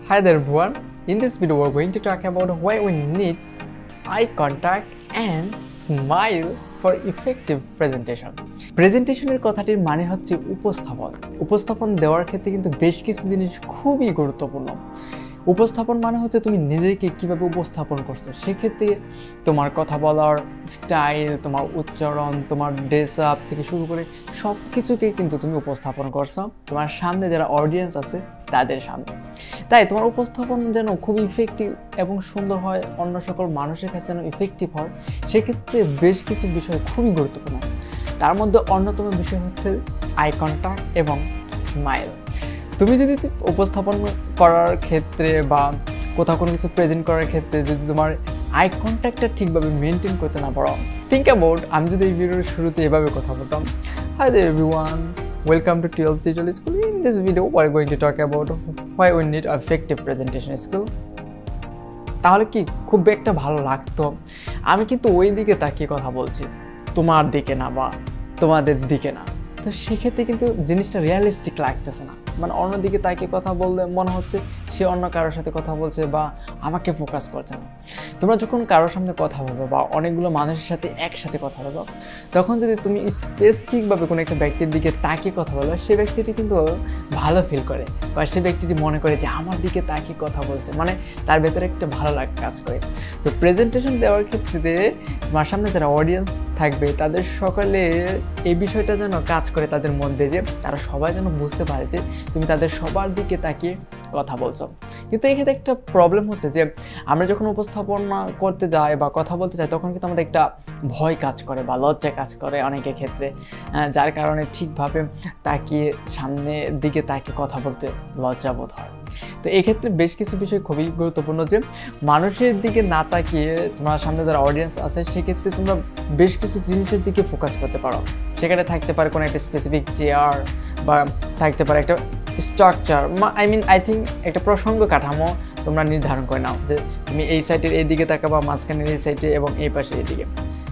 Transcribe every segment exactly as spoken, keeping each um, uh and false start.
Hi there everyone, in this video we're going to talk about why we need eye contact and smile for effective presentation. প্রেজেন্টেশনের কথাটির মানে হচ্ছে উপস্থাপন। উপস্থাপন দেওয়ার ক্ষেত্রে কিন্তু বেশ কিছু জিনিস খুবই গুরুত্বপূর্ণ। উপস্থাপন মানে হচ্ছে তুমি নিজেকে কিভাবে উপস্থাপন করছো, সেক্ষেত্রে তোমার কথা বলার স্টাইল, তোমার উচ্চারণ, তোমার ড্রেস আপ থেকে শুরু করে সব কিছুকেই কিন্তু তুমি উপস্থাপন করছো তোমার সামনে যারা অডিয়েন্স আছে তাদের সামনে। তাই তোমার উপস্থাপন যেন খুব ইফেক্টিভ এবং সুন্দর হয়, অন্য সকল মানুষের কাছে যেন ইফেক্টিভ হয়, সেক্ষেত্রে বেশ কিছু বিষয় খুবই গুরুত্বপূর্ণ। তার মধ্যে অন্যতম বিষয় হচ্ছে আই কন্ট্যাক্ট এবং স্মাইল। তুমি যদি উপস্থাপন করার ক্ষেত্রে বা কোথাও কোনো কিছু প্রেজেন্ট করার ক্ষেত্রে যদি তোমার আই কন্ট্যাক্টটা ঠিকভাবে মেনটেন করতে না পারো, থিঙ্ক অ্যাবাউট আমি যদি এই ভিডিওর শুরুতে এভাবে কথা বলতাম, hi there everyone, welcome to twelve digital school. In this video we are going to talk about why we need effective presentation skill. তাহলে কি খুব একটা ভালো লাগতো? আমি কিন্তু ওই দিকে তাকিয়ে কথা বলছি, তোমার দিকে না বা তোমাদের দিকে না। তো সেক্ষেত্রে কিন্তু জিনিসটা রিয়ালিস্টিক লাগতেছে না, মানে অন্যদিকে তাকে কথা বললে মনে হচ্ছে সে অন্য কারোর সাথে কথা বলছে বা আমাকে ফোকাস করছে না। তোমরা যখন কারোর সামনে কথা বলবে বা অনেকগুলো মানুষের সাথে একসাথে কথা বলবো, তখন যদি তুমি স্পেসিফিকভাবে কোনো একটা ব্যক্তির দিকে তাকিয়ে কথা বলো, সে ব্যক্তিটি কিন্তু ভালো ফিল করে বা সে ব্যক্তিটি মনে করে যে আমার দিকে তাকিয়ে কথা বলছে, মানে তার ভেতরে একটা ভালো লাগা কাজ করে। তো প্রেজেন্টেশন দেওয়ার ক্ষেত্রে তোমার সামনে যারা অডিয়েন্স থাকবে তাদের সকলে এই বিষয়টা যেন কাজ করে তাদের মধ্যে, যে তারা সবাই যেন বুঝতে পারে যে তুমি তাদের সবার দিকে তাকিয়ে কথা বলছো। কিন্তু এক্ষেত্রে একটা প্রবলেম হচ্ছে যে আমরা যখন উপস্থাপনা করতে যাই বা কথা বলতে চাই, তখন কিন্তু আমাদের একটা ভয় কাজ করে বা লজ্জা কাজ করে অনেকের ক্ষেত্রে, যার কারণে ঠিকভাবে তাকিয়ে সামনের দিকে তাকিয়ে কথা বলতে লজ্জাবোধ হয়। তো এক্ষেত্রে বেশ কিছু বিষয় খুবই গুরুত্বপূর্ণ, যে মানুষের দিকে না তাকিয়ে তোমার সামনে যারা অডিয়েন্স আছে সেক্ষেত্রে তোমরা বেশ কিছু জিনিসের দিকে ফোকাস করতে পারো। সেখানে থাকতে পারে কোনো একটা স্পেসিফিক চেয়ার বা থাকতে পারে একটা structure, I mean I think একটা প্রসঙ্গ কাঠামো তোমরা নির্ধারণ করে নাও, যে তুমি এই সাইডের এই দিকে তাকাবা, মাঝখানের এই সাইডে এবং এই পাশে এই দিকে।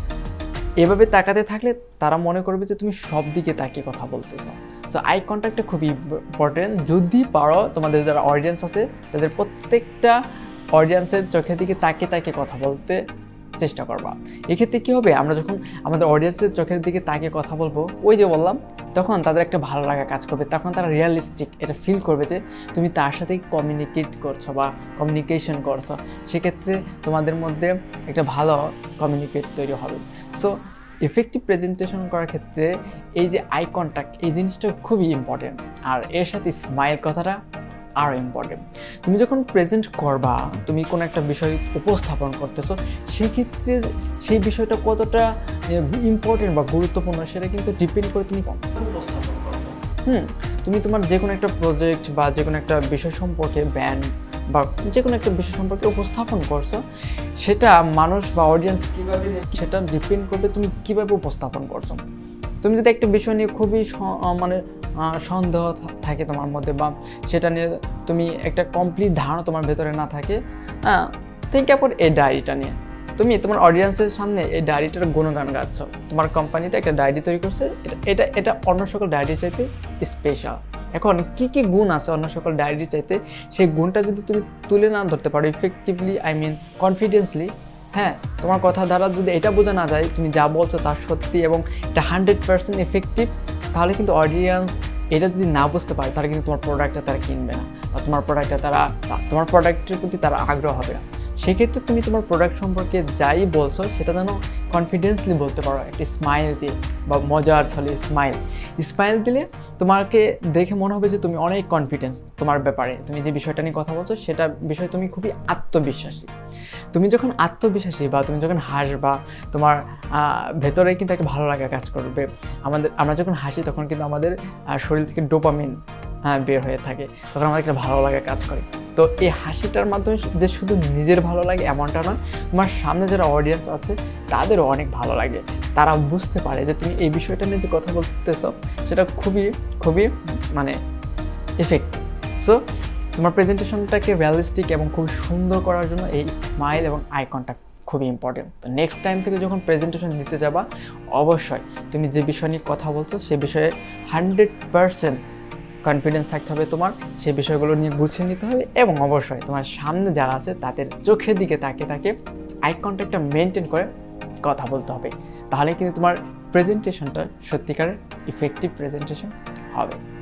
এভাবে তাকাতে থাকলে তারা মনে করবে যে তুমি সব দিকে তাকিয়ে কথা বলতেছো। সো আই কন্ট্যাক্টটা খুবই ইম্পর্টেন্ট। যদি পারো তোমাদের যারা অডিয়েন্স আছে তাদের প্রত্যেকটা অডিয়েন্সের চোখের দিকে তাকিয়ে তাকিয়ে কথা বলতে চেষ্টা করবা। এক্ষেত্রে কী হবে, আমরা যখন আমাদের অডিয়েন্সের চোখের দিকে তাকিয়ে কথা বলবো, ওই যে বললাম, তখন তাদের একটা ভালো লাগা কাজ করবে, তখন তারা রিয়ালিস্টিক এটা ফিল করবে যে তুমি তার সাথেই কমিউনিকেট করছো বা কমিউনিকেশন করছো। সেক্ষেত্রে তোমাদের মধ্যে একটা ভালো কমিউনিকেট তৈরি হবে। সো এফেক্টিভ প্রেজেন্টেশন করার ক্ষেত্রে এই যে আই কন্ট্যাক্ট, এই জিনিসটা খুবই ইম্পর্টেন্ট, আর এর সাথে স্মাইল কথাটা আরও ইম্পর্টেন্ট। তুমি যখন প্রেজেন্ট করবা, তুমি কোনো একটা বিষয় উপস্থাপন করতেছো, সেক্ষেত্রে সেই বিষয়টা কতটা ইম্পর্টেন্ট বা গুরুত্বপূর্ণ সেটা কিন্তু ডিপেন্ড করে তুমি উপস্থাপন করছো। হুম তুমি তোমার যে কোনো একটা প্রজেক্ট বা যে কোনো একটা বিষয় সম্পর্কে ব্যান্ড বা যে কোনো একটা বিষয় সম্পর্কে উপস্থাপন করছো, সেটা মানুষ বা অডিয়েন্স কীভাবে, সেটা ডিপেন্ড করবে তুমি কীভাবে উপস্থাপন করছো। তুমি যদি একটা বিষয় নিয়ে খুবই মানে সন্দেহ থাকে তোমার মধ্যে, বা সেটা নিয়ে তুমি একটা কমপ্লিট ধারণা তোমার ভেতরে না থাকে, হ্যাঁ থিঙ্ক অ্যাবাউট এই ডায়েরিটা নিয়ে। তুমি তোমার অডিয়েন্সের সামনে এই ডায়েরিটার গুণগান গাচ্ছ, তোমার কোম্পানিতে একটা ডায়েরি তৈরি করছে, এটা এটা এটা অন্য সকল ডায়েরির চাইতে স্পেশাল। এখন কি কি গুণ আছে অন্য সকল ডায়েরির চাইতে, সেই গুণটা যদি তুমি তুলে না ধরতে পারো ইফেক্টিভলি, আই মিন কনফিডেন্সলি, হ্যাঁ তোমার কথা দ্বারা যদি এটা বোঝা না যায় তুমি যা বলছো তার সত্যি এবং এটা হান্ড্রেড পার্সেন্ট এফেক্টিভ, তাহলে কিন্তু অডিয়েন্স এটা যদি না বুঝতে পারে, তাহলে কিন্তু তোমার প্রোডাক্টটা তারা কিনবে না বা তোমার প্রোডাক্টটা তারা তোমার প্রোডাক্টের প্রতি তারা আগ্রহ হবে না। সেক্ষেত্রে তুমি তোমার প্রোডাক্ট সম্পর্কে যাই বলছো সেটা যেন কনফিডেন্সলি বলতে পারো, একটি স্মাইল দিয়ে বা মজার ছলে স্মাইল স্মাইল দিলে তোমাকে দেখে মনে হবে যে তুমি অনেক কনফিডেন্স তোমার ব্যাপারে, তুমি যে বিষয়টা নিয়ে কথা বলছো সেটা বিষয়ে তুমি খুবই আত্মবিশ্বাসী। তুমি যখন আত্মবিশ্বাসী বা তুমি যখন হাসবা, তোমার ভেতরে কিন্তু একটা ভালো লাগা কাজ করবে। আমাদের আমরা যখন হাসি তখন কিন্তু আমাদের শরীর থেকে ডোপামিন হ্যাঁ বের হয়ে থাকে, তখন আমাদের একটা ভালো লাগা কাজ করে। তো এই হাসিটার মাধ্যমে যে শুধু নিজের ভালো লাগে এমনটা নয়, তোমার সামনে যারা অডিয়েন্স আছে তাদেরও অনেক ভালো লাগে, তারা বুঝতে পারে যে তুমি এই বিষয়টা নিয়ে যে কথা বলতেছো সেটা খুবই খুবই মানে এফেক্টিভ। সো তোমার প্রেজেন্টেশনটাকে রিয়ালিস্টিক এবং খুব সুন্দর করার জন্য এই স্মাইল এবং আই কন্ট্যাক্ট খুবই ইম্পর্টেন্ট। তো নেক্সট টাইম থেকে যখন প্রেজেন্টেশন দিতে যাবা, অবশ্যই তুমি যে বিষয় নিয়ে কথা বলছো সে বিষয়ে হান্ড্রেড পারসেন্ট কনফিডেন্স থাকতে হবে তোমার, সেই বিষয়গুলো নিয়ে গুছিয়ে নিতে হবে এবং অবশ্যই তোমার সামনে যারা আছে তাদের চোখের দিকে তাকিয়ে তাকে আই কন্ট্যাক্টটা মেনটেন করে কথা বলতে হবে। তাহলে কিন্তু তোমার প্রেজেন্টেশনটা সত্যিকারের ইফেক্টিভ প্রেজেন্টেশন হবে।